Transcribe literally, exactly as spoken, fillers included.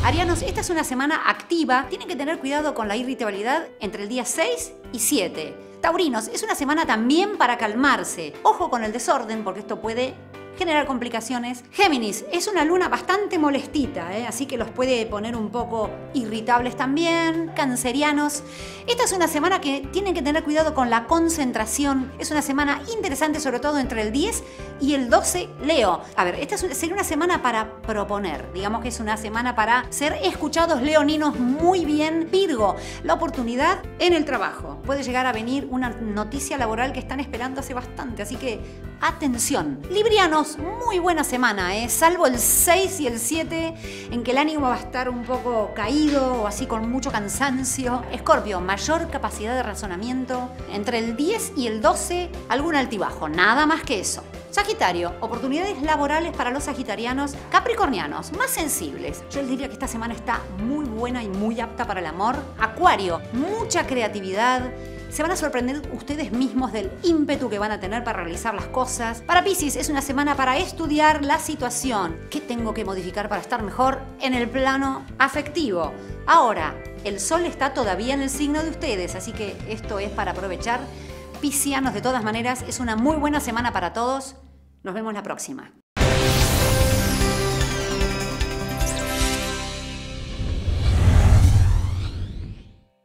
Arianos, esta es una semana activa. Tienen que tener cuidado con la irritabilidad entre el día seis y siete. Taurinos, es una semana también para calmarse. Ojo con el desorden porque esto puede generar complicaciones. Géminis, es una luna bastante molestita, ¿eh? Así que los puede poner un poco irritables también. Cancerianos, esta es una semana que tienen que tener cuidado con la concentración. Es una semana interesante, sobre todo entre el diez y el doce. Leo, a ver, esta sería una semana para proponer. Digamos que es una semana para ser escuchados, leoninos, muy bien. Virgo, la oportunidad en el trabajo. Puede llegar a venir una noticia laboral que están esperando hace bastante, así que atención. Librianos, muy buena semana, ¿eh? Salvo el seis y el siete, en que el ánimo va a estar un poco caído o así con mucho cansancio. Escorpio, mayor capacidad de razonamiento. Entre el diez y el doce, algún altibajo, nada más que eso. Sagitario, oportunidades laborales para los sagitarianos. Capricornianos, más sensibles. Yo les diría que esta semana está muy buena y muy apta para el amor. Acuario, mucha creatividad. Se van a sorprender ustedes mismos del ímpetu que van a tener para realizar las cosas. Para Piscis, es una semana para estudiar la situación. ¿Qué tengo que modificar para estar mejor en el plano afectivo? Ahora, el sol está todavía en el signo de ustedes, así que esto es para aprovechar. Piscianos, de todas maneras, es una muy buena semana para todos. Nos vemos la próxima.